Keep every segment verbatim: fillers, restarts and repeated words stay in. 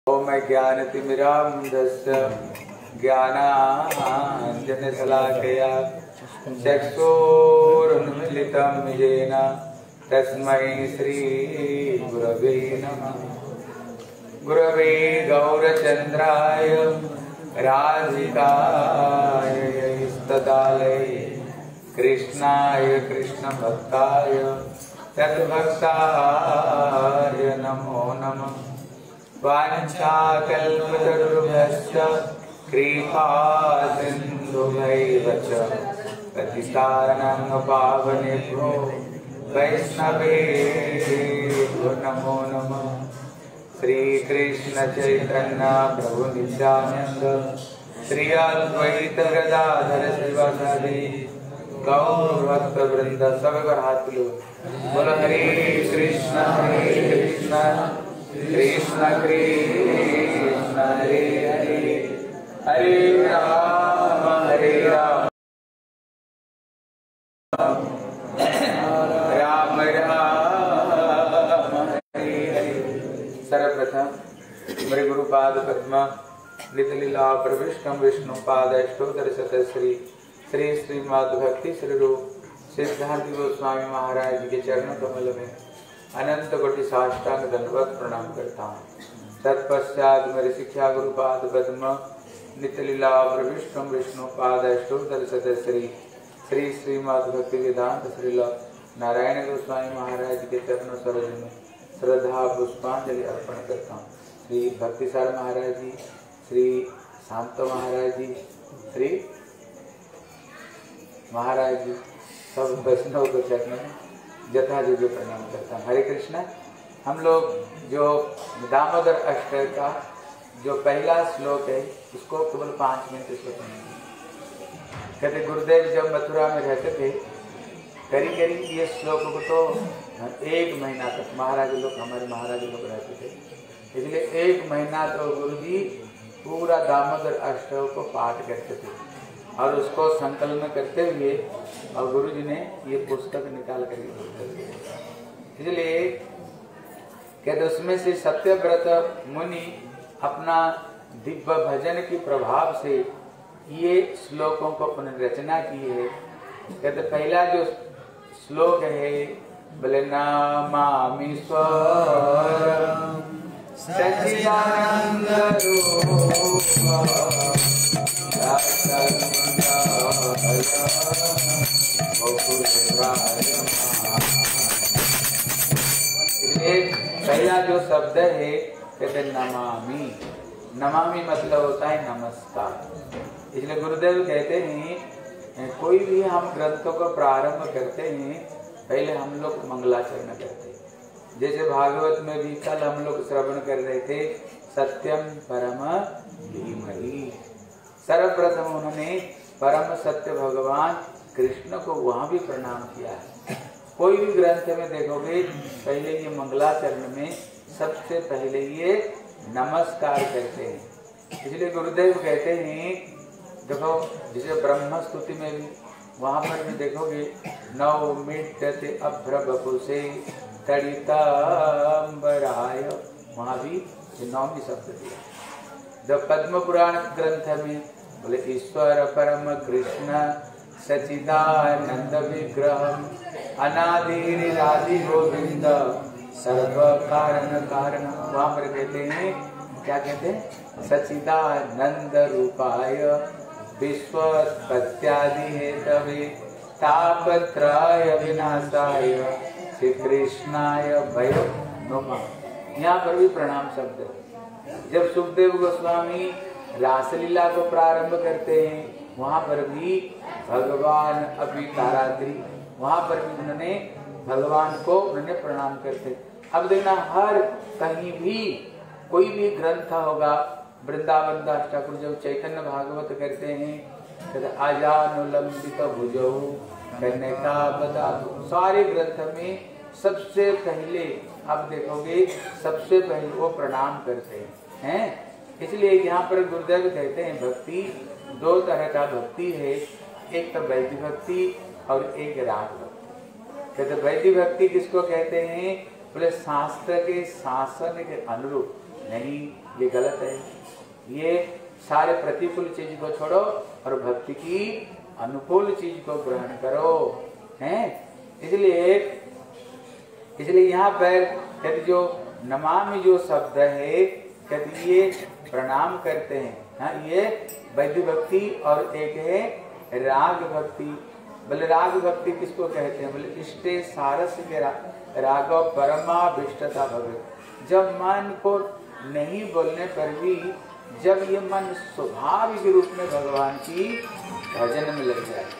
ओम ज्ञानतिमिरान्धस्य ज्ञानाञ्जनशलाकया चक्षुरुन्मीलितं येन तस्मै श्रीगुरवे नमः। गुरवे गौरचन्द्राय राधिकाय तदालये कृष्णाय कृष्णभक्ताय तद्भक्ताय नमो नमः। वाञ्छाकल्पतरुभ्यश्च कृपा सिन्धुभैव च पतितानां पावनेभ्यो वैष्णवेभ्यो नमो नमः। श्री कृष्ण चैतन्य प्रभु नित्यानंद श्री अद्वैत गदाधर शिवासादि गौर भक्त वृंद सब हाथ लो। बोलो हरे कृष्ण हरे कृष्ण कृष्ण कृष्ण हरे हरे हरे राम हरे राम राम राम हरे हरे। सर्वप्रथम मेरे गुरुपाद पद्म नितलीला प्रविष्टम विष्णु पाद अष्टोत्तर शतश्री श्री श्रीमद् भक्ति श्री रूप सिद्धांत गोस्वामी महाराज के चरण कमल में अनंत कोटि साष्टांग दंडवत प्रणाम करता हूँ। तत्पश्चात मेरे शिक्षा गुरुपाद पद्म नितलीला प्रविष्टम विष्णु पाद अष्टोत्तर शतश्री श्री श्रीमद् भक्ति वेदांत श्रील नारायण गोस्वामी महाराज के चरण सरोज में श्रद्धा पुष्पांजलि अर्पण करता हूँ। श्री भक्तिसार महाराज जी, श्री शांत महाराज जी, श्री महाराज जी सब वैष्णव को चरण में जथा जी को प्रणाम करता हूँ। हरे कृष्ण। हम लोग जो दामोदर अष्टक का जो पहला श्लोक है उसको केवल पाँच मिनट श्लोक में कहते गुरुदेव जब मथुरा में रहते थे करीब करीब ये श्लोक को तो एक महीना तक महाराज लोग हमारे महाराज लोग रहते थे, इसलिए एक महीना तो गुरु जी पूरा दामोदर अष्टक को पाठ करते थे और उसको संकलन करते हुए और गुरु जी ने ये पुस्तक निकाल कर बोलते थे। इसलिए कहते उसमें से सत्यव्रत मुनि अपना दिव्य भजन के प्रभाव से ये श्लोकों को पुनर्रचना की है। कहते पहला जो श्लोक है बोले नमामि स्वरं सच्चिदानंद रूपं पहला जो शब्द है कहते नमामि। नमामि मतलब होता है नमस्कार। इसलिए गुरुदेव कहते हैं कोई भी हम ग्रंथों को प्रारंभ करते हैं पहले हम लोग मंगलाचरण करते हैं। जैसे भागवत में भी कल हम लोग श्रवण कर रहे थे सत्यम परम धीमहि। सर्वप्रथम उन्होंने परम सत्य भगवान कृष्ण को वहां भी प्रणाम किया है। कोई भी ग्रंथ में देखोगे पहले ये मंगलाचरण में सबसे पहले ये नमस्कार करते हैं। इसलिए गुरुदेव कहते हैं देखो जैसे ब्रह्म स्तुति में भी वहां पर भी देखोगे नौ मिट्टते अभ्र बपुसे तड़ितांबराय, वहां भी नौमी शब्द दिया। जब पद्म पुराण ग्रंथ में बोले ईश्वर परम कृष्ण सचिदानंद विग्रह अनादिरादि गोविंद सर्व कारण कारण, वहां पर कहते हैं क्या कहते हैं सचिदानंद रूपाय विश्वोत्पत्त्यादि हेतवे तापत्रय विनाशाय श्री कृष्णाय वयो नमः। यहाँ पर भी प्रणाम शब्द। जब सुखदेव गोस्वामी रासलीला को प्रारंभ करते हैं वहां पर भी भगवान अभी ताराद्री वहां पर भी उन्होंने भगवान को उन्होंने प्रणाम करते। अब देखना हर कहीं भी कोई भी ग्रंथ होगा वृंदावन दास ठाकुर जब चैतन्य भागवत करते हैं आजानुलंबित भुजौ कन्या बता, सारे ग्रंथ में सबसे पहले आप देखोगे सबसे पहले वो प्रणाम करते हैं। इसलिए यहाँ पर गुरुदेव कहते हैं भक्ति दो तरह का भक्ति है, एक तो वैदिक भक्ति और एक राग भक्ति। कहते वैदिक भक्ति किसको कहते हैं बोले शास्त्र के शासन के अनुरूप नहीं ये गलत है। ये सारे प्रतिकूल चीज को छोड़ो और भक्ति की अनुकूल चीज को ग्रहण करो, हैं? इसलिए इसलिए यहाँ पर कहते जो नमामि जो शब्द है, कहते ये प्रणाम करते हैं। हाँ, ये वैद्य भक्ति और एक है राग भक्ति। बोले राग भक्ति किसको कहते हैं? बोले इष्टे सारस के रा, रागो परमाभिष्टता भवे। जब मन को नहीं बोलने पर भी जब ये मन स्वाभाविक रूप में भगवान की भजन में लग जाए,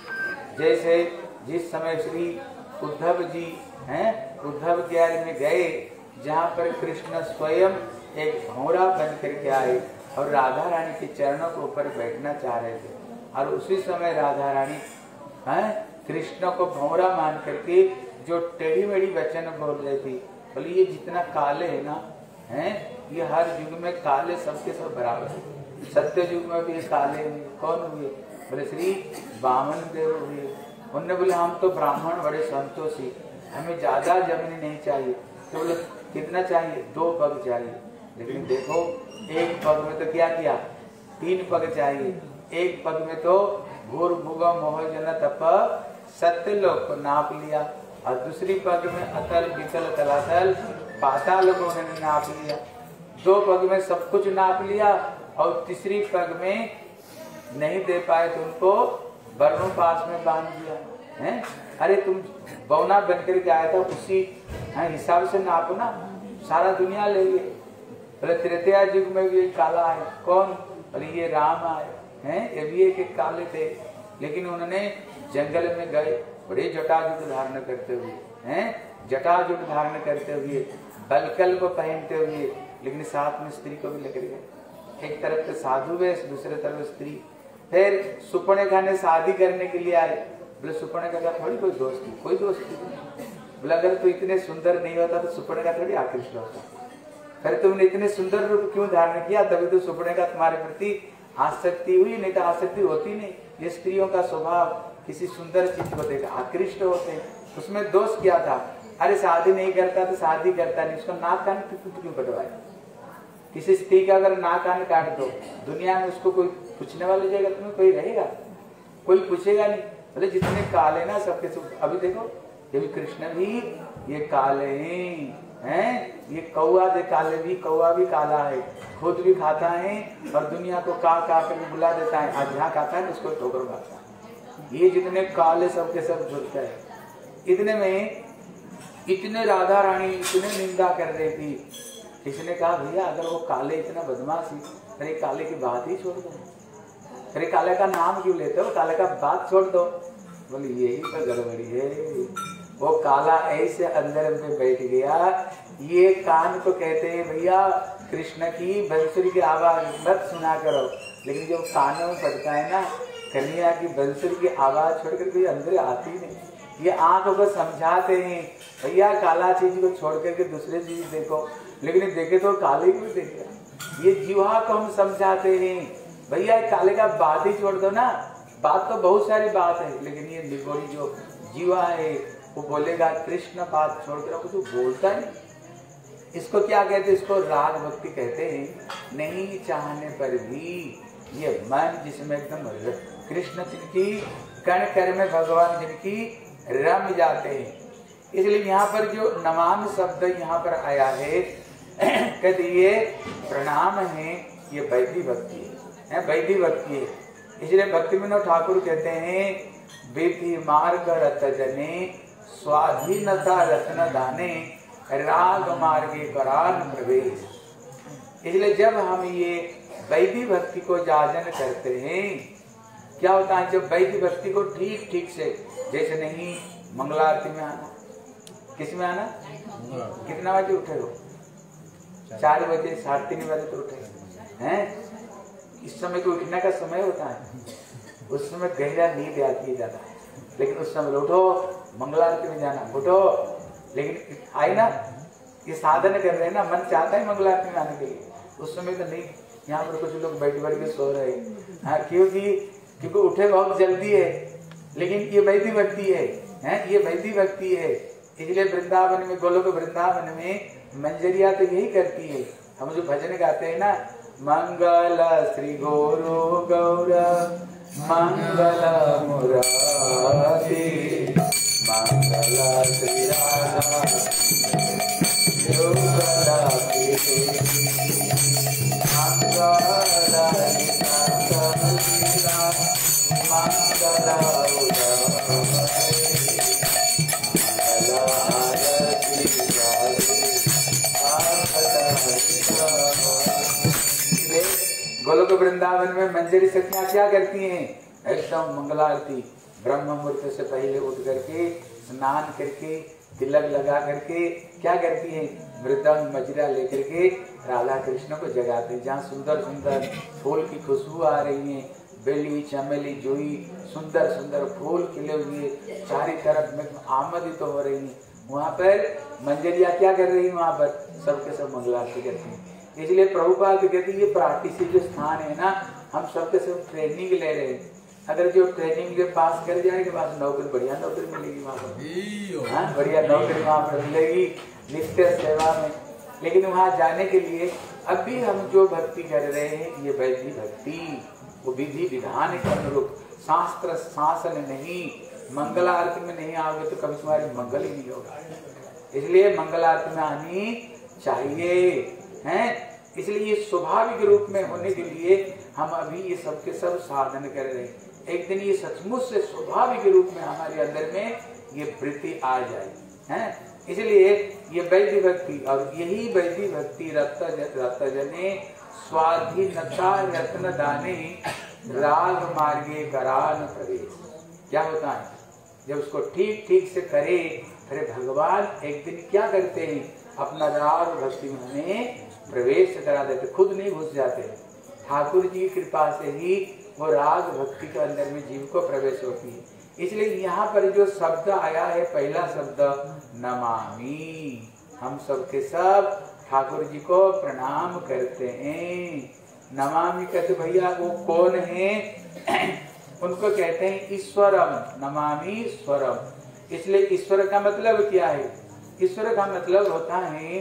जैसे जिस समय श्री उद्धव जी हैं उद्धव ज्ञान में गए, जहाँ पर कृष्ण स्वयं एक भौरा बन करके आए और राधा रानी के चरणों के ऊपर बैठना चाह रहे थे, और उसी समय राधा रानी हैं कृष्ण को भौरा मान करके जो टेढ़ी मेढ़ी वचन बोल रही थी। बोले ये जितना काले है ना, हैं ये हर युग में काले सबके सब बराबर है। सत्य युग में भी काले हुए, कौन हुए? बोले श्री वामन देव हुए। उन्होंने बोले हम तो ब्राह्मण बड़े संतोषी, हमें ज्यादा जमीन नहीं चाहिए। तो बोले कितना चाहिए? दो पग चाहिए। लेकिन देखो एक पग में तो क्या किया? तीन पग चाहिए। एक पग में तो घोर भूगा मोह जन तप सत्य लोक को नाप लिया, और दूसरी पग में अतल वितल तलातल पाताल को उन्होंने नाप लिया। दो पग में सब कुछ नाप लिया, और तीसरी पग में नहीं दे पाए तो उनको बरनों पास में बांध दिया। हैं? अरे तुम बौना बनकर के आया था, उसी हिसाब से नाप ना, सारा दुनिया ले लिए। बोले त्रेतया युग में भी एक काला है, कौन? बोले ये राम आए हैं, ये भी एक, एक काले थे। लेकिन उन्होंने जंगल में गए बड़े जटाजुट धारण करते हुए, हैं जटाजुट धारण करते हुए, बलकल को पहनते हुए, लेकिन साथ में स्त्री को भी लेकर गए। एक तरफ से साधु वेश, दूसरे तरफ स्त्री। फिर सुपर्णखा ने शादी करने के लिए आए। बोले सुपर्णखा का थोड़ी कोई दोस्ती, कोई दोस्ती नहीं। बोले अगर तू इतने सुंदर नहीं होता तो सुपर्णखा थोड़ी आकृष्ट होता। फिर तुमने इतने सुंदर रूप क्यों धारण किया? तभी तो सुपर्णखा तुम्हारे प्रति आसक्ति हुई, नहीं तो आसक्ति होती नहीं। ये स्त्रियों का स्वभाव किसी सुंदर चीज को देखा आकृष्ट होते हैं। उसमें दोष क्या था? अरे शादी नहीं करता तो शादी करता नहीं, उसको नाक कान क्यों कटवाए? किसी स्त्री का अगर नाक कान काट दो, दुनिया में उसको कोई पूछने वाला जाएगा? तुम्हें कोई रहेगा? कोई पूछेगा नहीं। बोले जितने काले ना सबके सब। अभी देखो ये भी कृष्ण भी ये काले हैं, ये कौआ दे काले भी, कौआ भी काला है, खुद भी खाता है और दुनिया को का का करके बुला देता है। आज यहाँ खाता है उसको ठोकर मारता है। ये जितने काले सबके सब जुड़ते हैं। इतने में इतने राधा रानी इतने निंदा कर रही थी। किसी ने कहा भैया अगर वो काले इतना बदमाशी, अरे काले की बात ही छोड़ दो, अरे काले का नाम क्यों लेते हो? काले का बात छोड़ दो। बोले यही तो गड़बड़ी है। वो काला ऐसे अंदर में बैठ गया। ये कान को कहते हैं भैया कृष्ण की बंसुरी की आवाज मत सुना करो, लेकिन जब कानों में पड़ता है ना कन्हैया की बंसुरी की आवाज छोड़कर कोई अंदर आती नहीं। ये आंखों को समझाते हैं भैया काला चीज को छोड़ करके दूसरे चीज देखो, लेकिन देखे तो काले को देखे। ये जीवा को हम समझाते हैं भैया काले का बात ही छोड़ दो ना। बात तो बहुत सारी बात है, लेकिन ये निगोरी जो जीवा है वो बोलेगा कृष्ण बात छोड़कर कुछ बोलता नहीं। इसको क्या कहते हैं? इसको राग भक्ति कहते हैं। नहीं चाहने पर भी ये मन जिसमें एकदम कृष्ण जिनकी कण कण में भगवान जिनकी रम जाते हैं। इसलिए यहाँ पर जो नमामि शब्द यहाँ पर आया है कहते ये प्रणाम है, ये वैधि भक्ति है, वैधि भक्ति है। इसलिए भक्ति विनोद ठाकुर कहते हैं विधि मार्ग रत जने स्वाधीनता रत्न दाने राग मार्गे करान प्रवेश। इसलिए जब हम ये वैधि भक्ति को जाजन करते हैं क्या होता है? जब वैधि भक्ति को ठीक ठीक से, जैसे नहीं मंगला आरती में आना, किस में आना? कितना बजे उठे हो? चार बजे, साढ़े तीन बजे तो उठे हैं। इस समय को उठने का समय होता है, उस समय गहरा नींद आती है ज्यादा, लेकिन उस समय उठो मंगला आरती में जाना, उठो। लेकिन आई ना ये साधन कर रहे हैं ना, मन चाहता है मंगला आरती में आने के लिए, उस समय तो नहीं। यहाँ पर कुछ लोग बैठ बैठ के सो रहे हैं, क्योंकि क्योंकि उठे बहुत जल्दी है, लेकिन ये वैधि भक्ति है, हैं ये वैधि भक्ति है। इसलिए वृंदावन में, गोलोक वृंदावन में मंजरिया तो यही करती है, हम जो भजन गाते हैं ना, मंगल श्री गुरु गौर मंगल मुरारी, मंगल श्री राधा युगला प्रीति, मंगल मंगल गोलोक वृंदावन में मंजरी सखियां क्या करती हैं? एकदम मंगलारती ब्रह्म मुहूर्त से पहले उठ करके स्नान करके तिलक लगा करके क्या करती हैं? मृदंग मजरा लेकर के राधा कृष्ण को जगाते हैं। जहाँ सुंदर सुंदर फूल की खुशबू आ रही है, बेली चमेली जुई सुंदर सुंदर फूल खिले हुए चारी तरफ में आमदित तो हो रही है, वहाँ पर मंजरिया क्या कर रही है? वहाँ पर सबके सब मंगलारती करती हैं। इसलिए प्रभुपाद कहते हैं ये प्राटिसी जो स्थान है ना, हम सबके सब ट्रेनिंग ले रहे हैं। अगर जो ट्रेनिंग के पास कर जाएगा पास नौकरी, बढ़िया नौकरी मिलेगी वहाँ पर, हाँ बढ़िया नौकरी वहाँ पर मिलेगी नित्य सेवा में। लेकिन वहाँ जाने के लिए अभी हम जो भक्ति कर रहे हैं ये वैधि भक्ति, वो विधि विधान के अनुरूप, शास्त्र शासन नहीं, मंगल आरती में नहीं आओगे तो कभी तुम्हारे मंगल ही नहीं होगा। इसलिए मंगल आरती में आनी चाहिए हैं। इसलिए ये स्वाभाविक रूप में होने के लिए हम अभी ये सब के सब साधन कर रहे हैं। एक दिन ये सचमुच से स्वाभाविक रूप में हमारे अंदर में ये वृत्ति आ जाए हैं। इसलिए ये वैधि भक्ति, और यही वैधि भक्ति रत रत जने स्वाधीनता रत्न दाने राग मार्गे करान प्रवेश। क्या होता है? जब उसको ठीक ठीक से करे फिर भगवान एक दिन क्या करते हैं? अपना राग भक्ति में हमें प्रवेश करा देते, खुद नहीं घुस जाते। ठाकुर जी की कृपा से ही वो राग भक्ति के अंदर में जीव को प्रवेश होती है। इसलिए यहाँ पर जो शब्द आया है, पहला शब्द नमामि, हम सब के सब ठाकुर जी को प्रणाम करते हैं। नमामि कहते भैया वो कौन है? उनको कहते हैं ईश्वरम, नमामि ईश्वरम। इसलिए ईश्वर का मतलब क्या है? ईश्वर का मतलब होता है,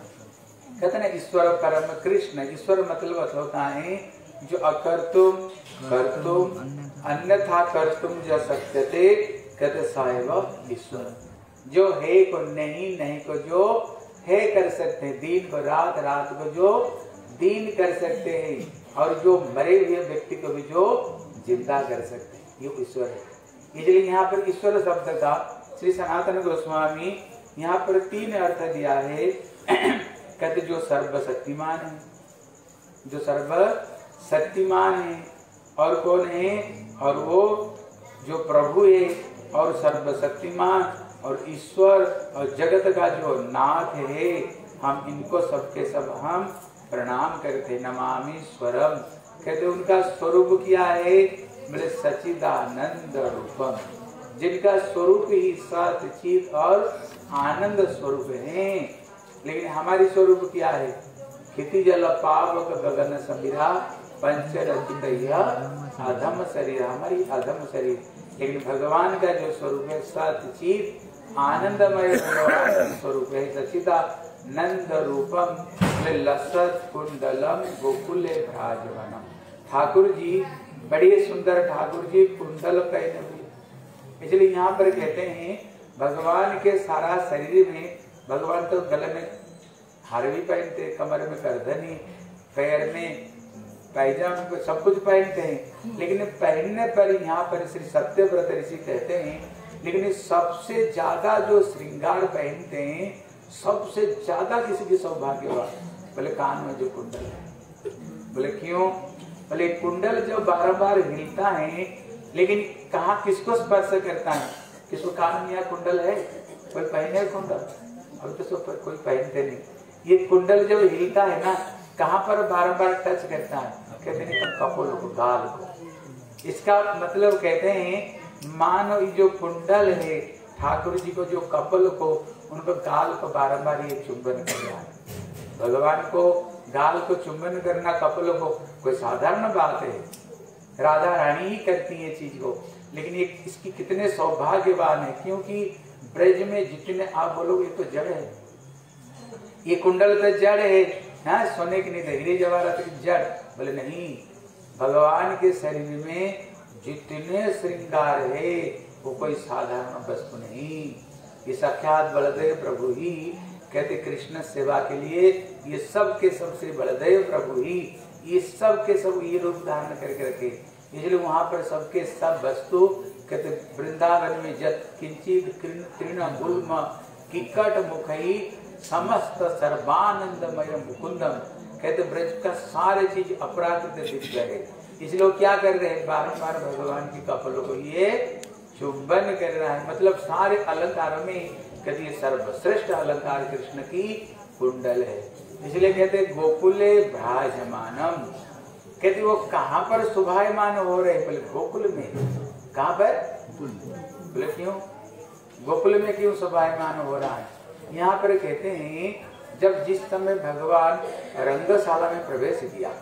कहते हैं ईश्वर परम कृष्ण। ईश्वर मतलब होता है जो अकर्तुम कर्तुम अन्यथा कर्तुम जो सत्यते, कहते साहिब ईश्वर। जो है को नहीं, नहीं को जो है कर सकते हैं, दिन को रात, रात को जो दिन कर सकते हैं, और जो मरे हुए व्यक्ति को भी जो जिंदा कर सकते हैं, ये ईश्वर है। इसलिए यहाँ पर ईश्वर शब्द का श्री सनातन गोस्वामी यहाँ पर तीन अर्थ दिया है। कहते जो सर्वशक्तिमान है, जो सर्वशक्तिमान है, और कौन है? और वो जो प्रभु है और सर्वशक्तिमान और ईश्वर और जगत का जो नाथ है, हम इनको सबके सब हम प्रणाम करते। नमामि स्वरम, कहते उनका स्वरूप क्या है? बोले सच्चिदानंद रूपम, जिनका स्वरूप ही सत चित और आनंद स्वरूप है। लेकिन हमारी स्वरूप क्या है? खेती जल पावक गगन समीरा पंच रचित अधम शरीर, हमारी अधम शरीर। लेकिन भगवान का जो स्वरूप है सत चित आनंदमय स्वरूप है, सच्चिदानंद रूपम लसत कुंडलम गोकुले भ्राजवनम। ठाकुर जी बड़े सुंदर, ठाकुर जी कुंडल पहने हुए। इसलिए यहाँ पर कहते हैं भगवान के सारा शरीर में, भगवान तो गले में हार भी पहनते, कमर में करधनी, पैर में पैजामा, सब कुछ पहनते हैं। लेकिन पहनने पर यहाँ पर श्री सत्यव्रत ऋषि कहते हैं, लेकिन सबसे ज्यादा जो श्रृंगार पहनते हैं, सबसे ज्यादा किसी की सौभाग्यवान, बोले कान में जो कुंडल है। बोले क्यों? बोले कुंडल जो बार बार हिलता है, लेकिन कहाँ किसको स्पर्श करता है? किसको कान में यहाँ कुंडल है? कोई पहने कुंडल? अब तो सब कोई पहनते नहीं। ये कुंडल जब हिलता है ना, कहाँ पर बार बार टच करता है? कहते हैं कपोल को, गाल को। इसका मतलब कहते हैं मानो जो कुंडल है ठाकुर जी को, जो कपल को, उनको गाल को बारंबार ये चुंबन कर रहा है। भगवान को गाल को चुंबन करना, कपल को, कोई साधारण बात है? राधा रानी ही करती है चीज को। लेकिन ये इसकी कितने सौभाग्यवान है, क्योंकि ब्रज में जितने आप बोलोगे तो जड़ है, ये कुंडल तो जड़ है, हाँ सोने की नहीं थे, हीरे जवाहरात की जड़। बोले नहीं, भगवान के शरीर में जितने श्रृंगार है वो कोई साधारण वस्तु नहीं। ये साक्षात बलदेव प्रभु ही कहते कृष्ण सेवा के लिए ये सब के सब श्री बलदेव प्रभु ही ये सब के सब ये रूप धारण करके रखे। इसलिए वहां पर सबके सब वस्तु कहते वृंदावन में जत किंचित तृण गुल्म किकट मुखई समस्त सर्वानंदमय मुकुंदम। कहते ब्रज का सारे चीज अपराकृत दिख गए। इसलिए वो क्या कर रहे हैं, बारंबार भगवान की कपलों को ये चुंबन कर रहा है। मतलब सारे अलंकारों में कहते ये सर्वश्रेष्ठ अलंकार कृष्ण की कुंडल है। इसलिए कहते गोकुले भ्राजमानम। कहते वो कहाँ पर शोभायमान हो रहे, बोले गोकुल में। कहाँ पर, बोले क्यों गोकुल में क्यों शोभायमान हो रहा है। यहाँ पर कहते हैं जब जिस समय भगवान रंगशाला में प्रवेश किया,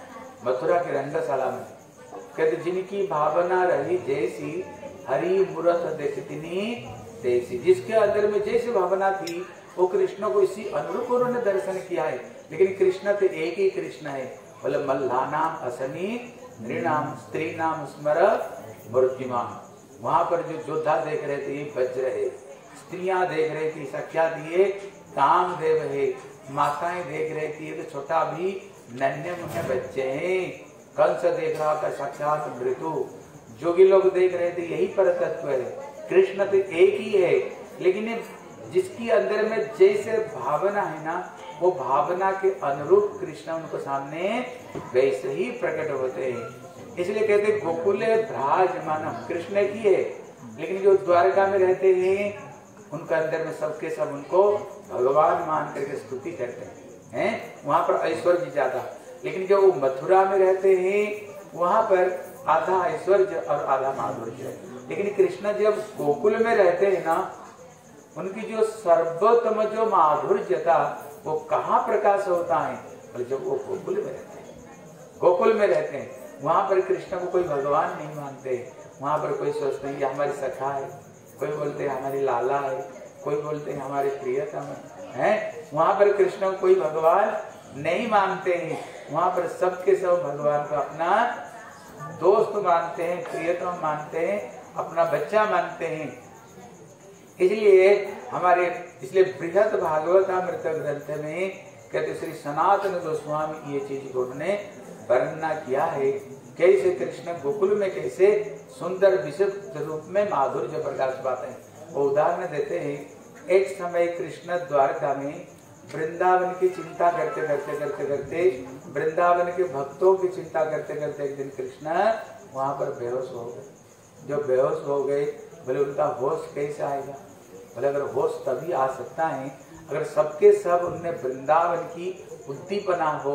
मथुरा के रंगशाला में, कहते जिनकी भावना रही जैसी हरि मूरत देखतिनी तैसी। जिसके अंदर में जैसी भावना थी वो कृष्ण को इसी अनुरूप उन्होंने दर्शन किया है। लेकिन कृष्ण तो एक ही कृष्ण है। बोले मल्लानाम असनी नृणाम स्त्री नाम स्मर मूर्तिमान। वहां पर जो योद्धा देख रहे थे ये वज्र है, स्त्रियां देख रही थी साक्षात ये कामदेव है, माताएं देख रही थी ये तो छोटा भी नन्हे मुन्ने बच्चे हैं, कंस देख रहा था साक्षात मृत्यु, जोगी लोग देख रहे थे यही पर तत्व है। कृष्ण तो एक ही है, लेकिन जिसकी अंदर में जैसे भावना है ना वो भावना के अनुरूप कृष्ण उनको सामने वैसे ही प्रकट होते हैं। इसलिए कहते गोकुले भ्राजमानम, कृष्ण की है। लेकिन जो द्वारका में रहते हैं उनका अंदर में सबके सब उनको भगवान मान करके स्तुति करते हैं, हैं? वहां पर ऐश्वर्य ज्यादा। लेकिन जो वो मथुरा में रहते हैं वहां पर आधा ऐश्वर्य और आधा माधुर्य। लेकिन कृष्ण जब गोकुल में रहते हैं ना उनकी जो सर्वोत्तम जो माधुर्य था वो कहाँ प्रकाश होता है, और जब वो गोकुल में रहते हैं। गोकुल में रहते हैं वहां पर कृष्ण को कोई भगवान नहीं मानते। वहां पर कोई सोचते हैं ये हमारी सखा है, कोई बोलते हैं हमारी लाला है, कोई बोलते हैं हमारे प्रियतम है। वहां पर कृष्ण को कोई भगवान नहीं मानते हैं। वहां पर सबके सब भगवान को अपना दोस्त मानते हैं, प्रियतम मानते हैं, अपना बच्चा मानते हैं। इसलिए हमारे इसलिए बृहद भागवतामृत ग्रंथ में कहते श्री सनातन गोस्वामी ये चीज को उन्होंने वर्णना किया है, कैसे कृष्ण गोकुल में कैसे सुंदर विशुद्ध रूप में माधुर्य प्रकाश पाते हैं। वो उदाहरण देते हैं, एक समय कृष्ण द्वारका में वृंदावन की चिंता करते करते करते करते वृंदावन के भक्तों की चिंता करते करते एक दिन कृष्ण वहां पर बेहोश हो गए। जब बेहोश हो गए बोले उनका होश कैसे आएगा, बोले अगर होश तभी आ सकता है अगर सबके सब उनने वृंदावन की उद्दीपना हो,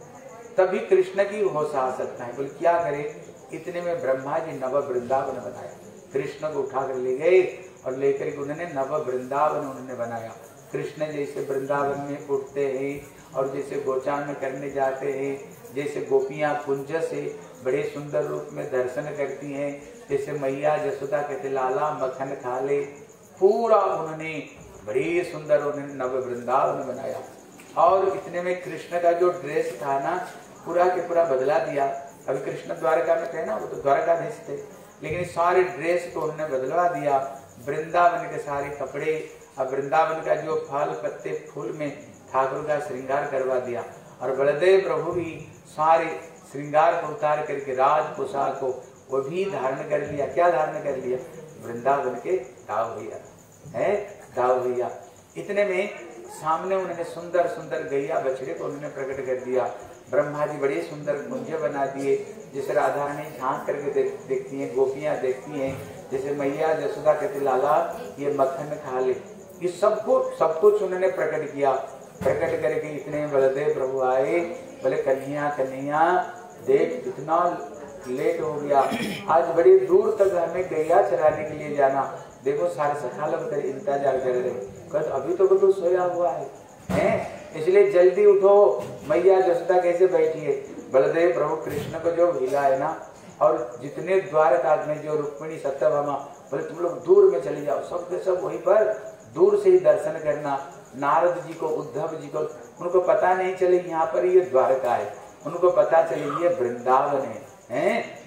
तभी कृष्ण की होश आ सकता है। बोले क्या करे, इतने में ब्रह्मा जी नव वृंदावन बनाया। कृष्ण को उठा कर ले गए और लेकर के उन्होंने नव वृंदावन उन्होंने बनाया। कृष्ण जैसे वृंदावन में उठते हैं और जैसे गोचारण करने जाते हैं, जैसे गोपियां कुंज से बड़े सुंदर रूप में दर्शन करती हैं, जैसे मैया जसोदा कहते लाला मक्खन खा ले, पूरा उन्होंने बड़े सुंदर उन्होंने नव वृंदावन बनाया। और इतने में कृष्ण का जो ड्रेस था ना पूरा के पूरा बदला दिया। अभी कृष्ण द्वारका में थे ना, वो तो द्वारकाधीश थे, लेकिन सारे ड्रेस को उन्होंने बदलवा दिया। वृंदावन के सारे कपड़े, अब वृंदावन का जो फल पत्ते फूल में ठाकुर का श्रृंगार करवा दिया। और बलदेव प्रभु भी सारे श्रृंगार को उतार करके राज पोशाक को वो भी धारण कर लिया। क्या धारण कर लिया, वृंदावन के दाव भैया है, दाव भैया। इतने में सामने उन्होंने सुंदर सुंदर गैया बछड़े को उन्होंने प्रकट कर दिया। ब्रह्मा जी बड़े सुंदर कुंज बना दिए, जैसे राधा रानी झांक करके देख, देखती हैं, गोपियां देखती हैं, जैसे मैया जसोदा कहती लाला ये मक्खन खा ले। ये सबको सब कुछ उन्होंने प्रकट किया। प्रकट करके इतने बलदेव प्रभु आए, बोले कन्हैया कन्हैया देख इतना लेट हो गया, आज बड़ी दूर तक हमें गैया चराने के लिए जाना, देखो सारे सखा लोग तेरे इंतजार कर रहे। कल अभी तो तू सोया हुआ है, हैं? इसलिए जल्दी उठो। मैया जसोदा कैसे बैठी है, बलदेव प्रभु कृष्ण को जो हिला है ना, और जितने द्वारका में जो रुक्मिणी सत्यभामा, बोले तुम लोग दूर में चले जाओ, सब के सब वहीं पर दूर से ही दर्शन करना। नारद जी को, उद्धव जी को उनको पता नहीं चले यहाँ पर ये द्वारका है, उनको पता चले ये वृंदावन है, हैं?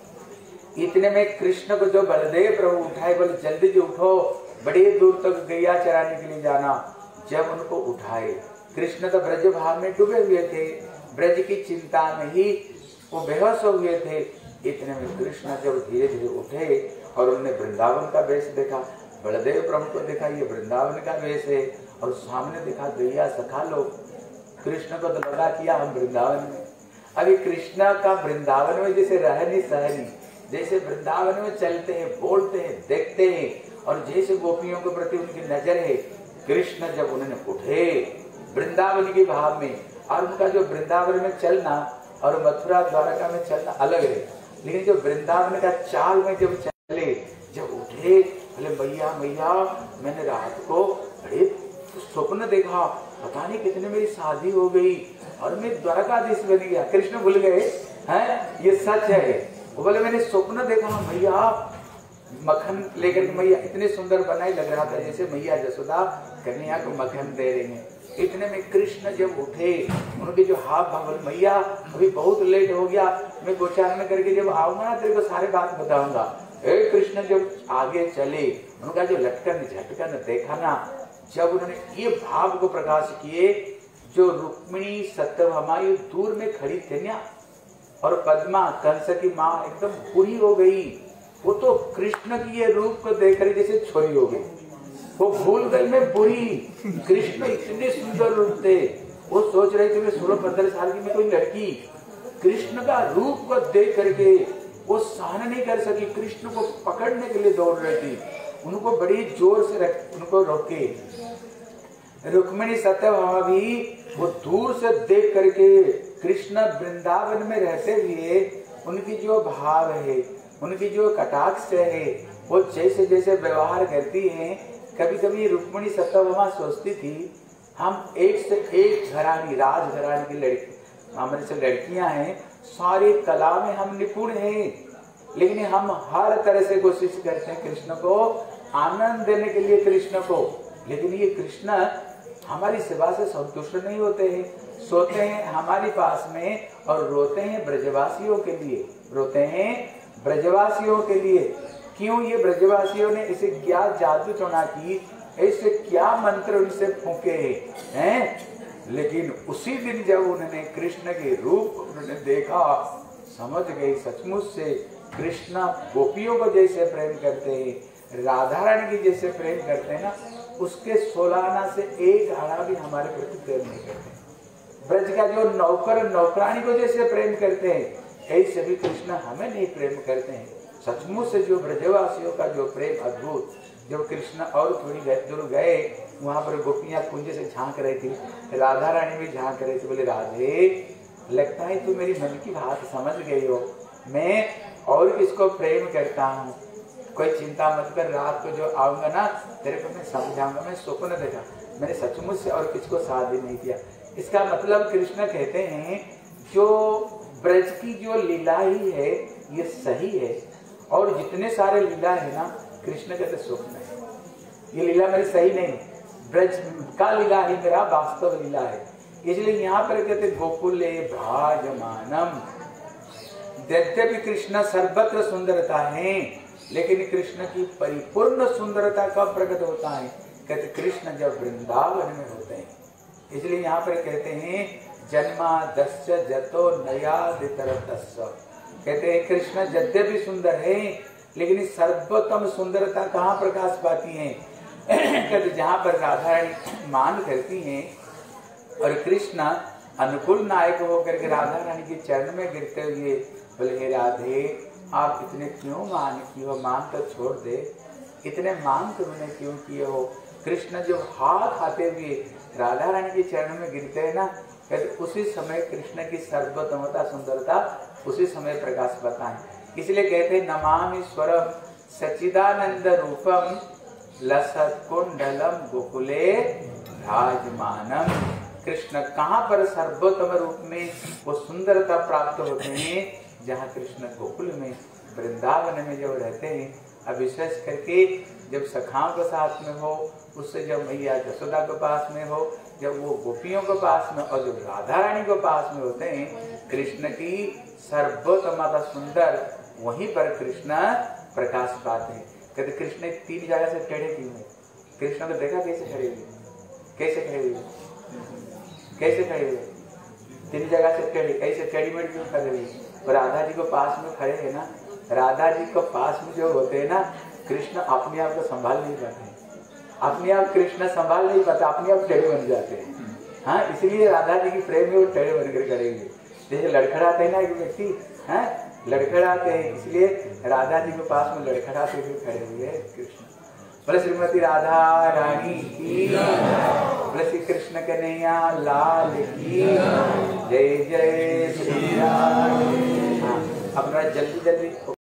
इतने में कृष्ण को जो बलदेव प्रभु उठाए, बोले जल्दी जो उठो, बड़े दूर तक गैया चराने के लिए जाना। जब उनको उठाए, कृष्ण तो ब्रज भाव में डूबे हुए थे, ब्रज की चिंता में ही वो बेहोश हो हुए थे। इतने में कृष्ण जब धीरे धीरे उठे और उन्होंने वृंदावन का वेश देखा, बलदेव प्रभु को देखा ये वृंदावन का वेश है, और सामने देखा गैया सखा लोग। कृष्ण को तो लगा किया हम वृंदावन में। अभी कृष्ण का वृंदावन में जैसे रहनी सहनी, जैसे वृंदावन में चलते हैं, बोलते हैं, देखते हैं, और जैसे गोपियों के प्रति उनकी नजर है। कृष्ण जब उन्होंने उठे वृंदावन के भाव में, और उनका जो वृंदावन में चलना और मथुरा द्वारका में चलना अलग है, लेकिन जो वृंदावन का चाल में जब चले, जब उठे, बोले मैया मैया मैंने रात को बड़े स्वप्न देखा, पता नहीं कितने मेरी शादी हो गई और मैं द्वारकाधीश बन गया। कृष्ण भूल गए हैं ये सच है। वो बोले मैंने स्वप्न देखा मैया मक्खन लेकर के, मैया इतने सुंदर बनाई, लग रहा था जैसे मैया जसोदा कन्या को मक्खन दे रही हैं। इतने में कृष्ण जब उठे, उनके जो हाथ भाव, मैया अभी बहुत लेट हो गया, मैं गोचारण करके जब आऊंगा ना तेरे को सारे बात बताऊंगा। ए कृष्ण जब आगे चले, उनका जो लटकन झटकन देखा ना, जब उन्होंने ये भाव को प्रकाश किए, जो रुक्मिणी सत्यभामा ये दूर में खड़ी थे ना, और पद्मा कंस की माँ एकदम बुरी हो गई, वो तो कृष्ण की ये रूप को देखकर जैसे छोरी हो गई, वो भूल गई मैं बुरी। कृष्ण इतने सुंदर रूप थे, वो सोच रहे थे मैं सोलह पंद्रह साल की मैं कोई लड़की, कृष्ण का रूप को देख करके वो सहन नहीं कर सकी, कृष्ण को पकड़ने के लिए दौड़ रही थी, उनको बड़ी जोर से रख, उनको रोके। रुक्मिणी सत्यभामा भी वो दूर से देख करके कृष्ण वृंदावन में रहते हुए उनकी जो भाव है, उनकी जो कटाक्ष है, वो जैसे जैसे व्यवहार करती हैं, कभी कभी रुक्मिणी सत्यभामा सोचती थी हम एक से एक घरानी, राज घरानी की लड़की, हमारे से लड़कियां हैं, सारी कला में हम निपुण हैं, लेकिन हम हर तरह से कोशिश करते हैं कृष्ण को आनंद देने के लिए कृष्ण को, लेकिन ये कृष्ण हमारी सेवा से संतुष्ट नहीं होते हैं, सोते हैं हमारे पास में और रोते हैं ब्रजवासियों के लिए, रोते हैं ब्रजवासियों के लिए। क्यों ये ब्रजवासियों ने इसे क्या जादू टोना की, ऐसे क्या मंत्र उनसे फूके हैं? लेकिन उसी दिन जब उन्होंने कृष्ण के रूप उन्होंने देखा, समझ गई सचमुच से कृष्ण गोपियों को जैसे प्रेम करते हैं, राधा रानी की जैसे प्रेम करते हैं ना, उसके सोलह आना से एक आना भी हमारे प्रति प्रेम नहीं करते। ब्रज का जो नौकर नौकरानी को जैसे प्रेम करते हैं, ऐसे भी कृष्ण हमें नहीं प्रेम करते हैं। सचमुच से जो ब्रजवासियों का जो प्रेम अद्भुत, जब कृष्ण और थोड़ी दूर गए, वहां पर गोपियां कुंज से झांक रही थी, राधा रानी भी झांक रही थी, बोले राधे लगता है तू मेरी मन की बात समझ गई हो, मैं और किसको प्रेम करता हूँ, कोई चिंता मत कर, रात को जो आऊंगा ना तेरे को मैं समझाऊंगा, मैं स्वप्न देखा, मैंने सचमुच से और किसको शादी नहीं किया। इसका मतलब कृष्ण कहते हैं जो ब्रज की जो लीला ही है ये सही है, और जितने सारे लीला है ना कृष्ण कहते स्वप्न है, ये लीला मेरी सही नहीं, ब्रज का लीला ही मेरा वास्तव लीला है। इसलिए यहाँ पर कहते गोकुले भ्राजमानम, यद्यपि कृष्ण सर्वत्र सुंदरता है, लेकिन कृष्ण की परिपूर्ण सुंदरता कब प्रकट होता है? कहते कृष्ण जब वृंदावन में होते हैं। इसलिए यहाँ पर कहते हैं जन्मा दस्य जतो नयादितरतस्य, कहते हैं कृष्ण यद्यपि सुंदर है, लेकिन सर्वोत्तम सुंदरता कहाँ प्रकाश पाती है? कहते जहाँ पर राधा रानी मान करती हैं और कृष्ण अनुकूल नायक होकर के राधा रानी के चरण में गिरते हुए बोले हे राधे आप इतने क्यों मान किए हो, मान तो छोड़ दे, इतने मान तुमने क्यों किए हो? कृष्ण जो हाथ आते हुए राधा रानी के चरण में गिरते हैं ना, कहते उसी समय कृष्ण की सर्वोत्तमता सुंदरता उसी समय प्रकाश पाता है। इसलिए कहते हैं नमामि स्वरम सच्चिदानंद रूपम लसत कुंडलम गोकुले राजमानम। कृष्ण कहाँ पर सर्वोत्तम रूप में वो सुंदरता प्राप्त होते हैं? जहाँ कृष्ण गोकुल में वृंदावन में जब रहते हैं, अब विशेष करके जब सखाओं के साथ में हो, उससे जब मैया जसोदा के पास में हो, जब वो गोपियों के पास में और जो राधा रानी के पास में होते हैं, कृष्ण की सर्वोत्तम सुंदर, वहीं पर कृष्ण प्रकाश पाते हैं। कहते कृष्ण तीन जगह से टेढ़े क्यों है? कृष्ण को देखा कैसे खड़े हुए, कैसे खड़े हुए, कैसे खड़े हुए, तीन जगह से टेढ़े, कैसे टेढ़ी-मेढ़ी क्यों खड़े हुए? और राधा जी को पास में खड़े है ना, राधा जी को पास में जो होते हैं ना, कृष्ण अपने आप को संभाल नहीं पाते, अपने आप कृष्ण संभाल नहीं पाते, अपने आप टेढ़े बन जाते हैं। हाँ, इसलिए राधा जी की प्रेम में वो टेढ़े बनकर खड़े हुए। जैसे लड़खड़ाते हैं ना एक व्यक्ति, हैं लड़खड़ाते हैं, इसलिए राधा जी के पास में लड़खड़ाते हुए खड़े हुए हैं कृष्ण। बोले श्रीमती राधा रानी की, बोले श्री कृष्ण कन्हैया लाल की जय, जय श्री राम। हाँ, अपना जल्दी जल्दी